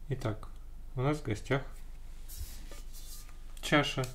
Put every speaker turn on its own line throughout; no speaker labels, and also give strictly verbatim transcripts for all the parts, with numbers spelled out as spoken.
Итак, у нас в гостях чаша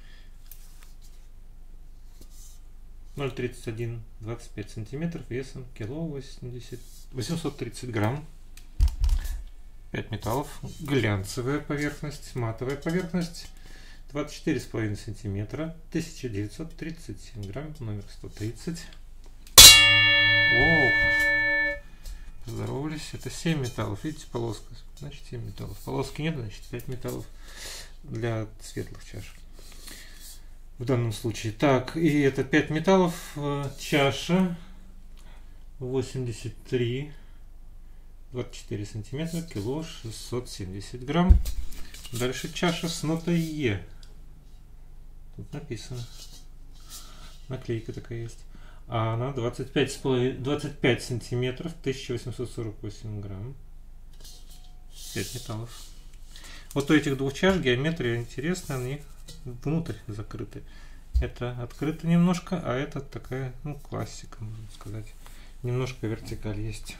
ноль тридцать один двадцать пять сантиметров весом кило восемьдесят восемьсот тридцать грамм. пять металлов, глянцевая поверхность, матовая поверхность, двадцать четыре с половиной сантиметра, тысяча девятьсот тридцать семь грамм, номер сто тридцать. Оу, поздоровались. Это семь металлов, видите, полоска, значит семь металлов. Полоски нет, значит пять металлов для светлых чаш в данном случае. Так, и это пять металлов, чаша восемьдесят три, двадцать четыре сантиметра, кило шестьсот семьдесят грамм. Дальше чаша с нотой Е. Тут написано, наклейка такая есть. А она двадцать пять, двадцать пять сантиметров, тысяча восемьсот сорок восемь грамм. пять металлов. Вот у этих двух чаш геометрия интересная, они внутрь закрыты. Это открыто немножко, а это такая, ну, классика, можно сказать. Немножко вертикаль есть.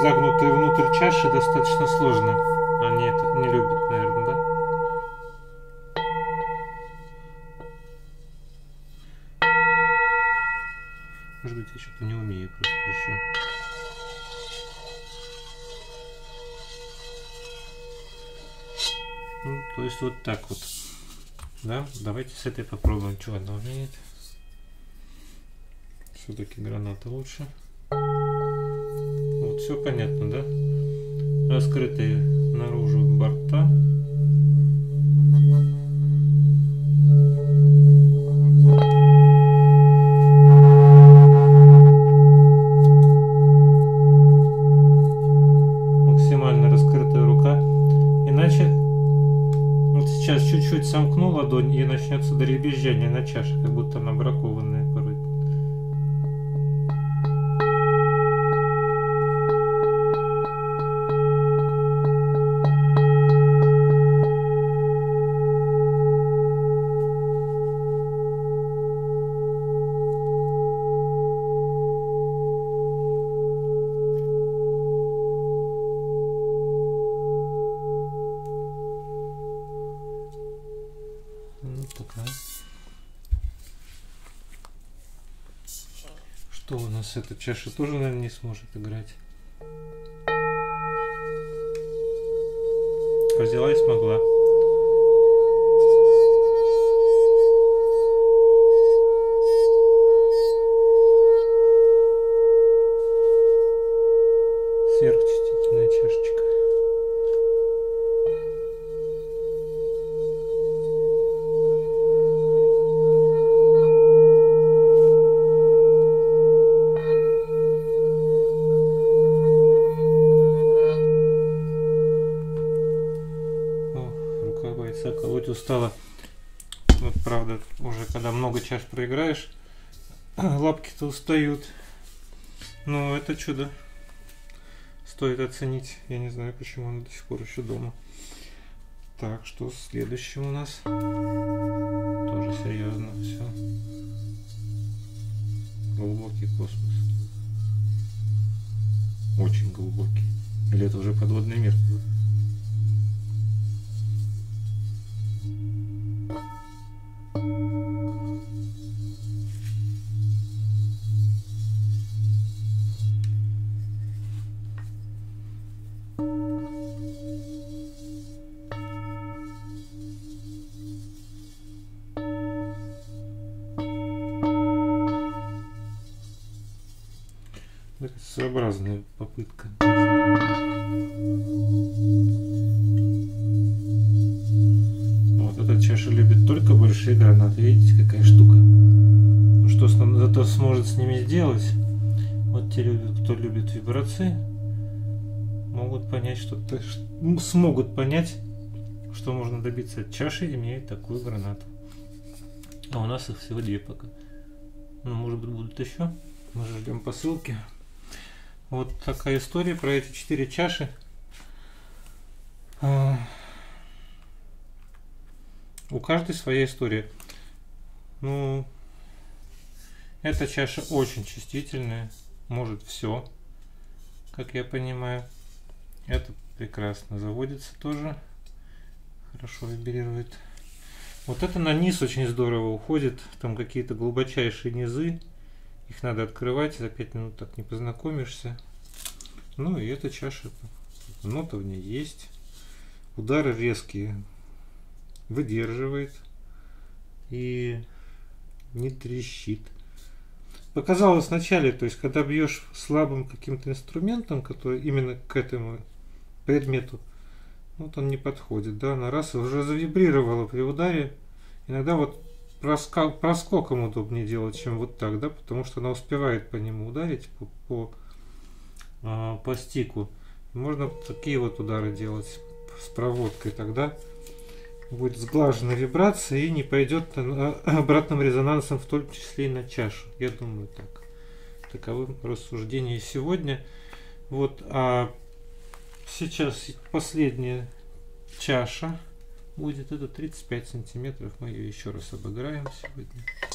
загнутые внутрь чаши достаточно сложно. Они это не любят, наверное, да? Может быть, я что-то не умею просто еще. Ну, то есть вот так вот. Да, давайте с этой попробуем, что она умеет. Все-таки граната лучше. Вот, все понятно, да? Раскрытые наружу борта. Максимально раскрытая рука. Иначе вот сейчас чуть-чуть сомкну ладонь и начнется дребезжание на чаше, как будто она бракованная порой. Что у нас эта чаша тоже, наверное, не сможет играть. Взяла и смогла. Сверхчувствительная чашечка. Колоть устала. Вот правда, уже когда много чаш проиграешь, лапки-то устают. Но это чудо стоит оценить. Я не знаю, почему она до сих пор еще дома. Так, что следующим у нас? Тоже серьезно все. Глубокий космос. Очень глубокий. Или это уже подводный мир? Своеобразная попытка. Вот эта чаша любит только большие гранаты. Видите, какая штука. Ну что зато сможет с ними сделать? Вот те люди, кто любит вибрации, могут понять, что смогут понять, что можно добиться от чаши, имея такую гранату. А у нас их всего две пока. Ну, может быть, будут еще. Мы ждем посылки. Вот такая история про эти четыре чаши. У каждой своя история. Ну, эта чаша очень чувствительная, может все, как я понимаю. Это прекрасно заводится тоже, хорошо вибрирует. Вот это на низ очень здорово уходит, там какие-то глубочайшие низы. Их надо открывать, за пять минут так не познакомишься. Ну и эта чаша, нота в ней есть. Удары резкие выдерживает и не трещит. Показалось вначале, то есть когда бьешь слабым каким-то инструментом, который именно к этому предмету, вот он не подходит, да, на раз уже завибрировало при ударе. Иногда вот проскоком удобнее делать, чем вот так, да, потому что она успевает по нему ударить, по, по, а, по стику. Можно такие вот удары делать с проводкой, тогда будет сглажена вибрация и не пойдет обратным резонансом, в том числе и на чашу. Я думаю, так. Таковы рассуждения сегодня. Вот, а сейчас последняя чаша будет, это тридцать пять сантиметров. Мы ее еще раз обыграем сегодня.